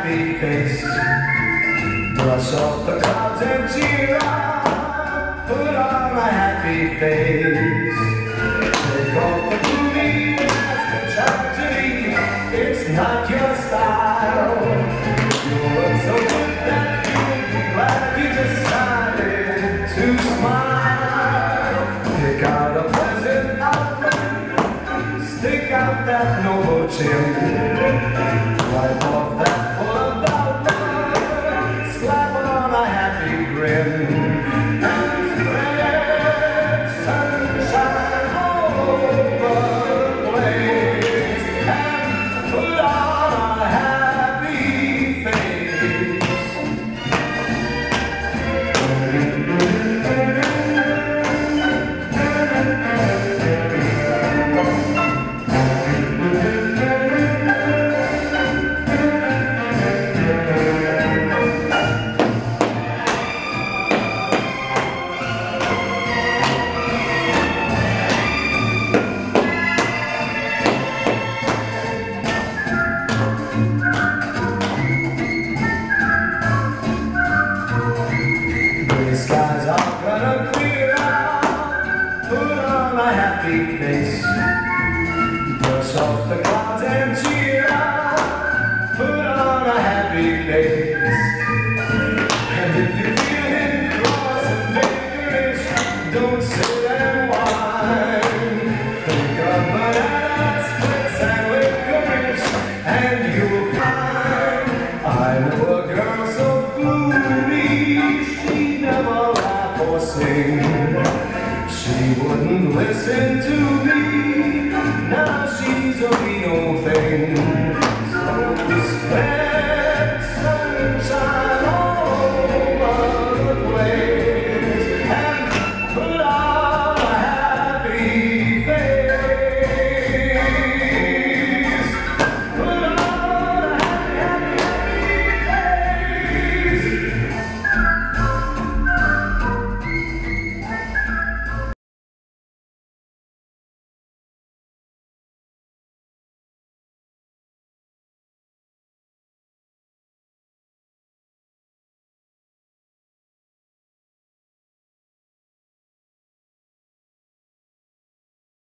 happy face. Brush off the clouds and cheer up. Put on a happy face. Take off the gloomy mask of tragedy. It's not your style. You look so good that you'll be glad you decided to smile. Pick out a pleasant outlook. Stick out that noble chin. Wipe off that full of doubt look. Slap on a happy grin. And spread sunshine all over the place. And put on a happy face. Skies are gonna clear out. Put on a happy face. Brush off the clouds and cheer out. Put on a happy face. And if you feel him cross and vigorous, don't sit and whine. Think of banana splits and licorice, and you'll find I know a girl so gloomy. She'd never laugh or sing. She wouldn't listen to me.